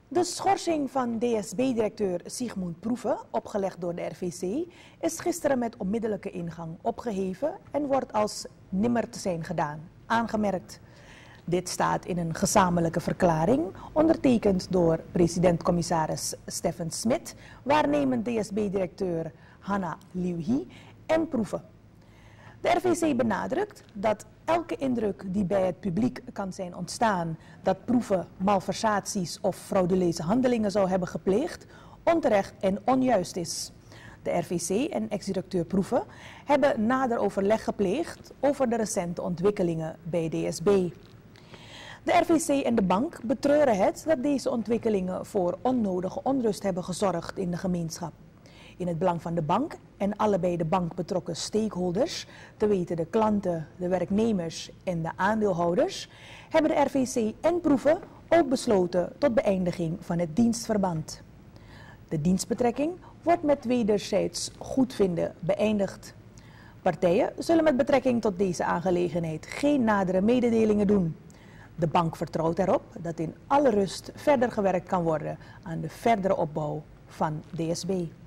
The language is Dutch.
De schorsing van DSB-directeur Sigmund Proeven, opgelegd door de RVC, is gisteren met onmiddellijke ingang opgeheven en wordt als nimmer te zijn gedaan aangemerkt. Dit staat in een gezamenlijke verklaring, ondertekend door president-commissaris Steffen Smit, waarnemend DSB-directeur Hanna Liuhi en Proeven. De RVC benadrukt dat elke indruk die bij het publiek kan zijn ontstaan dat Proeven malversaties of frauduleuze handelingen zou hebben gepleegd, onterecht en onjuist is. De RVC en ex-directeur Proeven hebben nader overleg gepleegd over de recente ontwikkelingen bij DSB. De RVC en de bank betreuren het dat deze ontwikkelingen voor onnodige onrust hebben gezorgd in de gemeenschap. In het belang van de bank en alle bij de bank betrokken stakeholders, te weten de klanten, de werknemers en de aandeelhouders, hebben de RVC en Proeven ook besloten tot beëindiging van het dienstverband. De dienstbetrekking wordt met wederzijds goedvinden beëindigd. Partijen zullen met betrekking tot deze aangelegenheid geen nadere mededelingen doen. De bank vertrouwt erop dat in alle rust verder gewerkt kan worden aan de verdere opbouw van DSB.